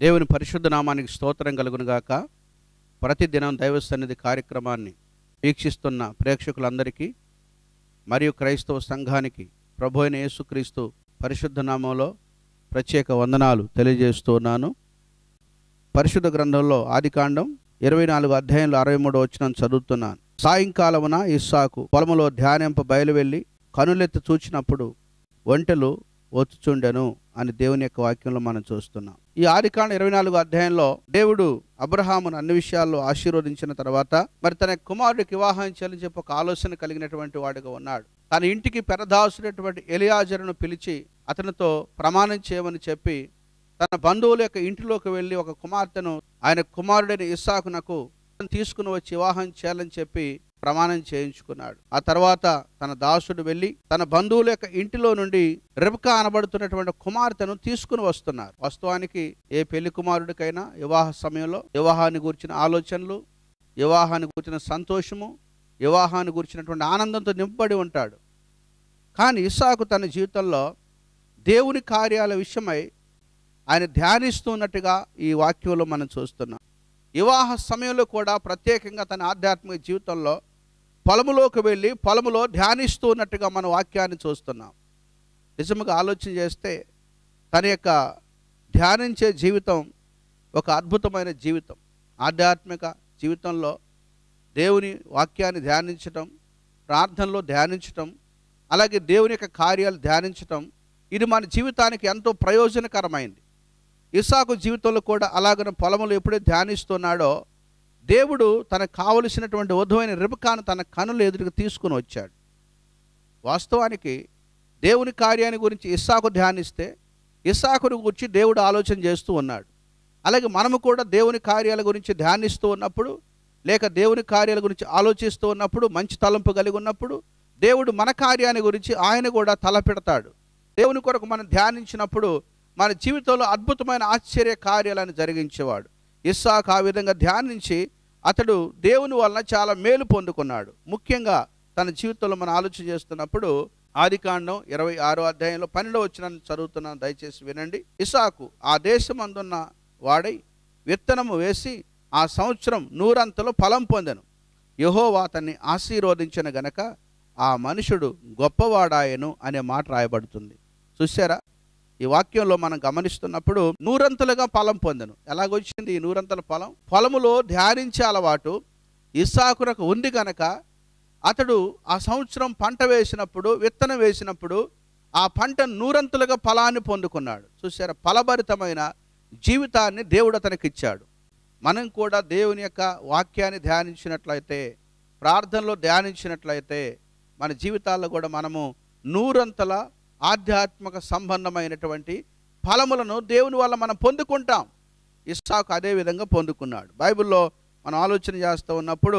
దేవుని పరిశుద్ధ నామానికి స్తోత్రం కలుగును గాక. ప్రతిదినం దైవ సన్నిధి కార్యక్రమాన్ని వీక్షిస్తున్న ప్రేక్షకులందరికీ మరియు క్రైస్తవ సంఘానికి ప్రభు అయిన యేసుక్రీస్తు పరిశుద్ధ నామంలో ప్రత్యేక వందనాలు తెలియజేస్తున్నాను. పరిశుద్ధ గ్రంథంలో ఆదికాండం 24 అధ్యాయంలో 63 వచనం చదువుతున్నాను. సాయంకాలమున ఇస్సాకు పొలములో ధ్యానింప బయలువెళ్ళి కనులెత్తి చూచినప్పుడు ఒంటెలు ఒత్తుచుండెను అని దేవుని యొక్క వాక్యంలో మనం చూస్తున్నాం. ఈ ఆదికాండం 24 అధ్యాయంలో దేవుడు అబ్రహామును అన్ని విషయాల్లో ఆశీర్వదించిన తర్వాత మరి తన కుమారుడికి వివాహం చేయాలని చెప్పి ఒక ఆలోచన కలిగినటువంటి వాడుగా ఉన్నాడు. తన ఇంటికి పెరదాసుడైనటువంటి ఎలియాజరును పిలిచి అతనితో ప్రమాణం చేయమని చెప్పి తన బంధువుల యొక్క ఇంటిలోకి వెళ్ళి ఒక కుమార్తెను ఆయన కుమారుడైన ఇస్సాకునకు తీసుకుని వచ్చి వివాహం చేయాలని చెప్పి ప్రమాణం చేయించుకున్నాడు. ఆ తర్వాత తన దాసుడు వెళ్ళి తన బంధువుల యొక్క ఇంటిలో నుండి రెబెకా అనబడుతున్నటువంటి కుమార్తెను తీసుకుని వస్తున్నారు. వాస్తవానికి ఏ పెళ్లి కుమారుడికైనా వివాహ సమయంలో వివాహాన్ని గురించిన ఆలోచనలు, వివాహాన్ని గురించిన సంతోషము, వివాహాన్ని గురించినటువంటి ఆనందంతో నింపబడి ఉంటాడు. కానీ ఇస్సాకు తన జీవితంలో దేవుని కార్యాల విషయమై ఆయన ధ్యానిస్తున్నట్టుగా ఈ వాక్యంలో మనం చూస్తున్నాం. వివాహ సమయంలో కూడా ప్రత్యేకంగా తన ఆధ్యాత్మిక జీవితంలో పొలములోకి వెళ్ళి పొలములో ధ్యానిస్తూ ఉన్నట్టుగా మన వాక్యాన్ని చూస్తున్నాం. నిజంగా ఆలోచన చేస్తే తన యొక్క ధ్యానించే జీవితం ఒక అద్భుతమైన జీవితం. ఆధ్యాత్మిక జీవితంలో దేవుని వాక్యాన్ని ధ్యానించటం, ప్రార్థనలో ధ్యానించటం, అలాగే దేవుని యొక్క కార్యాలు ధ్యానించటం, ఇది మన జీవితానికి ఎంతో ప్రయోజనకరమైంది. ఇస్సాకు జీవితంలో కూడా అలాగన పొలములు ఎప్పుడైతే ధ్యానిస్తున్నాడో దేవుడు తనకు కావలసినటువంటి వధువైన రెబెకాను తన కనుల ఎదురుగా తీసుకుని వచ్చాడు. వాస్తవానికి దేవుని కార్యాన్ని గురించి ఇస్సాకు ధ్యానిస్తే ఇస్సాకును గురించి దేవుడు ఆలోచన చేస్తూ ఉన్నాడు. అలాగే మనము కూడా దేవుని కార్యాల గురించి ధ్యానిస్తూ ఉన్నప్పుడు, లేక దేవుని కార్యాల గురించి ఆలోచిస్తూ ఉన్నప్పుడు, మంచి తలంపు కలిగి ఉన్నప్పుడు దేవుడు మన కార్యాన్ని గురించి ఆయన కూడా తలపెడతాడు. దేవుని కొరకు మనం ధ్యానించినప్పుడు మన జీవితంలో అద్భుతమైన ఆశ్చర్య కార్యాలను జరిగించేవాడు. ఇస్సాకు ఆ విధంగా ధ్యానించి అతడు దేవుని వలన చాలా మేలు పొందుకున్నాడు. ముఖ్యంగా తన జీవితంలో మనం ఆలోచన చేస్తున్నప్పుడు ఆదికాండం 26 అధ్యాయంలో 12 వచనాన్ని చదువుతున్నాను, దయచేసి వినండి. ఇస్సాకు ఆ దేశమందున్న వాడై విత్తనము వేసి ఆ సంవత్సరం 100 ఫలం పొందెను. యెహోవా అతన్ని ఆశీర్వదించిన గనక ఆ మనుషుడు గొప్పవాడాయను అనే మాట రాయబడుతుంది. చూసారా, ఈ వాక్యంలో మనం గమనిస్తున్నప్పుడు 100 ఫలం పొందెను. ఎలాగొచ్చింది ఈ 100 ఫలం? పొలములో ధ్యానించే అలవాటు ఇస్సాకునకు ఉంది గనక అతడు ఆ సంవత్సరం పంట వేసినప్పుడు, విత్తనం వేసినప్పుడు ఆ పంట 100 ఫలాన్ని పొందుకున్నాడు. చూసారా, ఫలభరితమైన జీవితాన్ని దేవుడు అతనికి ఇచ్చాడు. మనం కూడా దేవుని యొక్క వాక్యాన్ని ధ్యానించినట్లయితే, ప్రార్థనలో ధ్యానించినట్లయితే మన జీవితాల్లో కూడా మనము 100 ఆధ్యాత్మిక సంబంధమైనటువంటి ఫలములను దేవుని వల్ల మనం పొందుకుంటాం. ఇస్సాకు అదే విధంగా పొందుకున్నాడు. బైబిల్లో మనం ఆలోచన చేస్తూ ఉన్నప్పుడు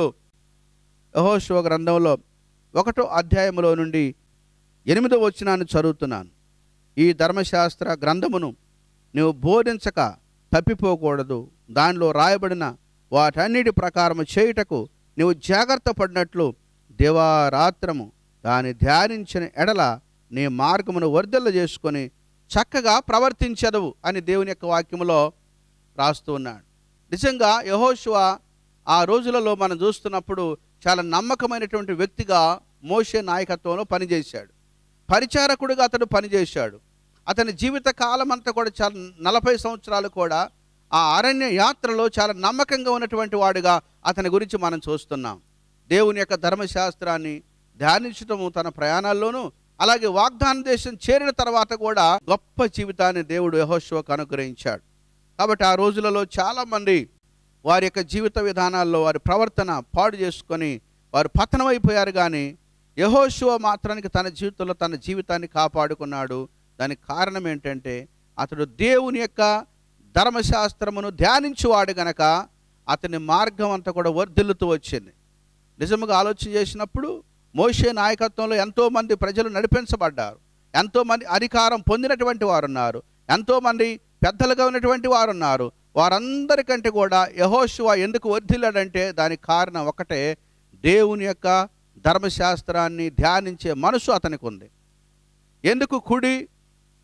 యెహోషువ గ్రంథంలో 1వ అధ్యాయంలో నుండి 8వ వచనాన్ని చదువుతున్నాను. ఈ ధర్మశాస్త్ర గ్రంథమును నువ్వు బోధించక తప్పిపోకూడదు, దానిలో రాయబడిన వాటన్నిటి ప్రకారము చేయుటకు నువ్వు జాగ్రత్త పడినట్లు దివారాత్రము దాన్ని ధ్యానించిన ఎడల నీ మార్గమును వర్ధిల్ల చేసుకొని చక్కగా ప్రవర్తించదవు అని దేవుని యొక్క వాక్యములో రాస్తూ ఉన్నాడు. నిజంగా యెహోషువ ఆ రోజులలో మనం చూస్తున్నప్పుడు చాలా నమ్మకమైనటువంటి వ్యక్తిగా మోషే నాయకత్వంలో పనిచేశాడు. పరిచారకుడిగా అతడు పనిచేశాడు. అతని జీవిత కాలం అంతా కూడా చాలా 40 సంవత్సరాలు కూడా ఆ అరణ్య యాత్రలో చాలా నమ్మకంగా ఉన్నటువంటి వాడిగా అతని గురించి మనం చూస్తున్నాం. దేవుని యొక్క ధర్మశాస్త్రాన్ని ధ్యానించటము తన ప్రయాణాల్లోనూ, అలాగే వాగ్దాన దేశం చేరిన తర్వాత కూడా గొప్ప జీవితాన్ని దేవుడు యెహోషువకు అనుగ్రహించాడు. కాబట్టి ఆ రోజులలో చాలామంది వారి యొక్క జీవిత విధానాల్లో వారి ప్రవర్తన పాడు చేసుకొని వారు పతనమైపోయారు. కానీ యెహోషువ మాత్రానికి తన జీవితంలో తన జీవితాన్ని కాపాడుకున్నాడు. దానికి కారణం ఏంటంటే అతడు దేవుని యొక్క ధర్మశాస్త్రమును ధ్యానించువాడు గనక అతని మార్గం అంతా కూడా వర్ధిల్లుతూ వచ్చింది. నిజంగా ఆలోచన చేసినప్పుడు మోషే నాయకత్వంలో ఎంతోమంది ప్రజలు నడిపించబడ్డారు. ఎంతోమంది అధికారం పొందినటువంటి వారు ఉన్నారు. ఎంతోమంది పెద్దలుగా ఉన్నటువంటి వారు ఉన్నారు. వారందరికంటే కూడా యెహోషువ ఎందుకు వర్ధిల్లాడంటే దానికి కారణం ఒకటే, దేవుని యొక్క ధర్మశాస్త్రాన్ని ధ్యానించే మనసు అతనికి ఉంది. ఎందుకు కుడి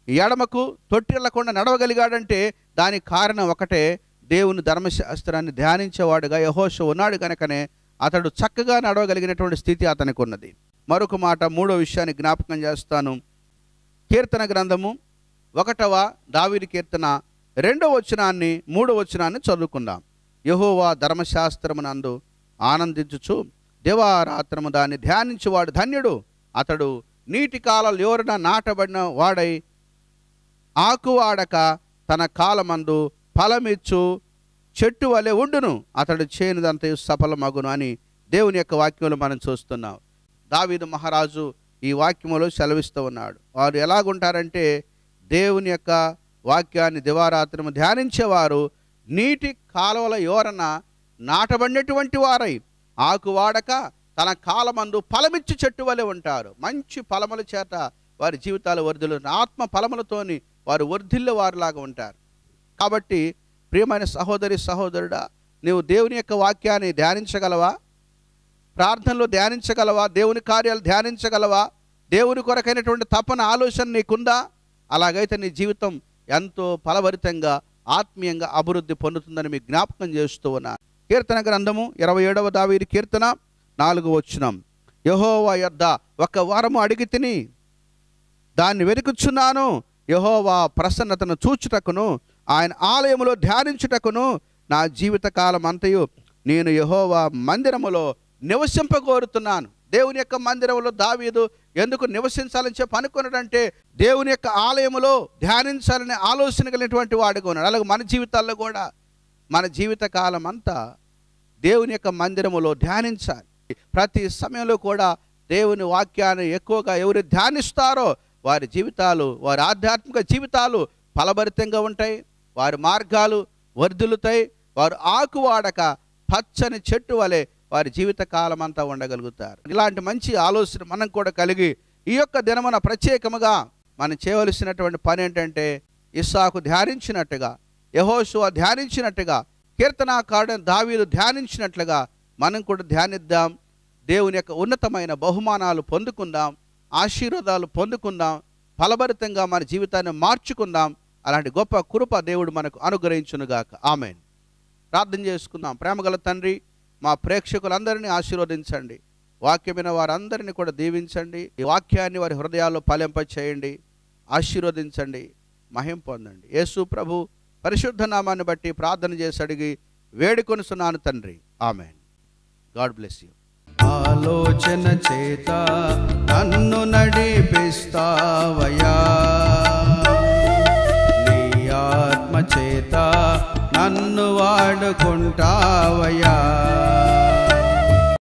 ఎడమకు తొట్టిల్లకుండా నడవగలిగాడంటే దానికి కారణం ఒకటే, దేవుని ధర్మశాస్త్రాన్ని ధ్యానించేవాడుగా యెహోషువ ఉన్నాడు కనుకనే అతడు చక్కగా నడవగలిగినటువంటి స్థితి అతనికి ఉన్నది. మరొక మాట, మూడో విషయాన్ని జ్ఞాపకం చేస్తాను. కీర్తన గ్రంథము 1వ దావీదు కీర్తన 2వ వచనాన్ని 3వ వచనాన్ని చదువుకుందాం. యెహోవా ధర్మశాస్త్రమునందు ఆనందించుచు దివారాత్రము దాన్ని ధ్యానించువాడు ధన్యుడు. అతడు నీటి కాలాలు ఎవరైనా నాటబడిన వాడై ఆకువాడక తన కాలమందు ఫలమిచ్చు చెట్టు వలె ఉండును. అతడు చేయనిదంతా సఫలమగును అని దేవుని యొక్క వాక్యంలో మనం చూస్తున్నాం. దావీదు మహారాజు ఈ వాక్యములో సెలవిస్తూ ఉన్నాడు. వారు ఎలాగుంటారంటే, దేవుని యొక్క వాక్యాన్ని దివారాత్రము ధ్యానించేవారు నీటి కాలువల యోరన నాటబడినటువంటి వారై ఆకువాడక తన కాలమందు ఫలమిచ్చు చెట్టు వలె ఉంటారు. మంచి ఫలముల చేత వారి జీవితాలు వర్ధిల్లు, ఆత్మ ఫలములతోని వారు వర్ధిల్లే వారిలాగా ఉంటారు. కాబట్టి ప్రియమైన సహోదరి సహోదరుడా, నీవు దేవుని యొక్క వాక్యాన్ని ధ్యానించగలవా? ప్రార్థనలో ధ్యానించగలవా? దేవుని కార్యాలు ధ్యానించగలవా? దేవుని కొరకైనటువంటి తపన ఆలోచన నీకుందా? అలాగైతే నీ జీవితం ఎంతో ఫలభరితంగా ఆత్మీయంగా అభివృద్ధి పొందుతుందని మీకు జ్ఞాపకం చేస్తూ ఉన్నాను. కీర్తన గ్రంథము 27వ దావీదు కీర్తన 4వ వచనం. యెహోవా యొద్ద ఒక వరము అడిగి తిని దాన్ని వెతుకుచున్నాను. యెహోవా ప్రసన్నతను చూచుటకును ఆయన ఆలయములో ధ్యానించుటకును నా జీవిత కాలం అంతయు నేను యెహోవా మందిరములో నివసింపగోరుతున్నాను. దేవుని యొక్క మందిరంలో దావీదు ఎందుకు నివసించాలని చెప్పి అనుకున్నాడంటే, దేవుని యొక్క ఆలయములో ధ్యానించాలనే ఆలోచన కలిగినటువంటి వాడుగా ఉన్నాడు. అలాగే మన జీవితాల్లో కూడా మన జీవిత కాలం అంతా దేవుని యొక్క మందిరములో ధ్యానించాలి. ప్రతి సమయంలో కూడా దేవుని వాక్యాన్ని ఎక్కువగా ఎవరు ధ్యానిస్తారో వారి జీవితాలు, వారి ఆధ్యాత్మిక జీవితాలు ఫలభరితంగా ఉంటాయి. వారి మార్గాలు వర్ధిల్లుతాయి. వారు ఆకువాడక పచ్చని చెట్టు వలె వారి జీవిత కాలం అంతా ఉండగలుగుతారు. ఇలాంటి మంచి ఆలోచన మనం కూడా కలిగి ఈ యొక్క దినమున ప్రత్యేకముగా మనం చేయవలసినటువంటి పని ఏంటంటే, ఇస్సాకు ధ్యానించినట్టుగా, యెహోషువ ధ్యానించినట్టుగా, కీర్తనాకారుడైన దావీదు ధ్యానించినట్లుగా మనం కూడా ధ్యానిద్దాం. దేవుని యొక్క ఉన్నతమైన బహుమానాలు పొందుకుందాం, ఆశీర్వాదాలు పొందుకుందాం, ఫలభరితంగా మన జీవితాన్ని మార్చుకుందాం. అలాంటి గొప్ప కృప దేవుడు మనకు అనుగ్రహించునుగాక. ఆమేన్. ప్రార్థన చేసుకుందాం. ప్రేమగల తండ్రి, మా ప్రేక్షకులందరినీ ఆశీర్వదించండి. వాక్యమైన వారందరినీ కూడా దీవించండి. ఈ వాక్యాన్ని వారి హృదయాల్లో ఫలింప చేయండి. ఆశీర్వదించండి, మహిమ పొందండి. యేసు ప్రభు పరిశుద్ధ నామాన్ని బట్టి ప్రార్థన చేసి అడిగి వేడుకొనుచున్నాను తండ్రి. ఆమేన్. God bless you. ఆలోచన చేత నన్ను నడిపిస్తావయ్యా, నీ ఆత్మ చేత నన్ను వాడుకుంటావయ్యా.